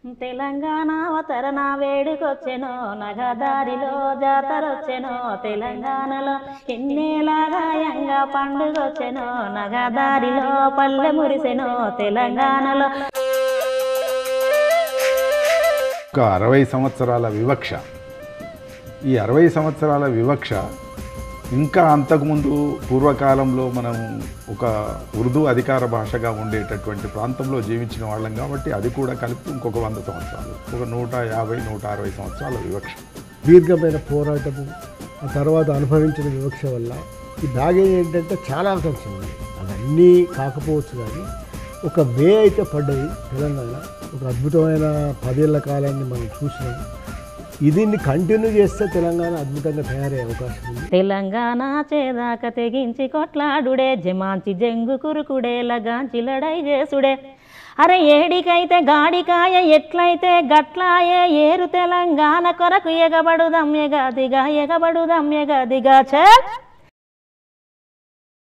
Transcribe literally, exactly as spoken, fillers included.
తెలంగాణ అవతరణ వేడుకొచ్చెనో నగదారిలో జాతరొచ్చెనో తెలంగాణలో ఎన్నేలాగాయంగా పండుగొచ్చెనో నగదారిలో పల్లె మురిసెనో తెలంగాణలో. ఒక అరవై సంవత్సరాల వివక్ష, ఈ అరవై సంవత్సరాల వివక్ష ఇంకా అంతకుముందు పూర్వకాలంలో మనం ఒక ఉర్దూ అధికార భాషగా ఉండేటటువంటి ప్రాంతంలో జీవించిన వాళ్ళం కాబట్టి అది కూడా కలిపి ఇంకొక వంద సంవత్సరాలు, ఒక నూట యాభై నూట అరవై సంవత్సరాల వివక్ష. దీర్ఘమైన పోరాటము ఆ తర్వాత అనుభవించిన వివక్ష వల్ల ఈ బ్యాగేజ్ ఏంటంటే చాలా కలిసింది. అవన్నీ కాకపోవచ్చు కానీ ఒక వే అయితే పడ్డది తెలంగాణ. ఒక అద్భుతమైన పదేళ్ల కాలాన్ని మనం చూసినాం. దీన్ని కంటిన్యూ చేస్తే తెలంగాణ అద్భుతంగా తయారయ్యే అవకాశం ఉంది. తెలంగాణ చేదాక తెగించి కొట్లాడుడే జమాంచి జంగు కురుకుడే లగాంచి లడై చేసుడే. అరే ఏడికైతే గాడికాయ ఎట్లయితే గట్లాయే ఏరు తెలంగాణ కొరకు ఎగబడుదం ఎగదిగా ఎగబడుదం ఎగదిగా చల్.